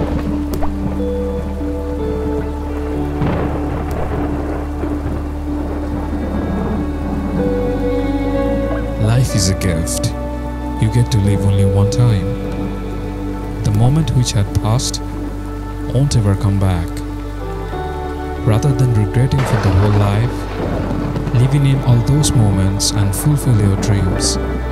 Life is a gift. You get to live only one time. The moment which had passed won't ever come back. Rather than regretting for the whole life, living in all those moments and fulfill your dreams.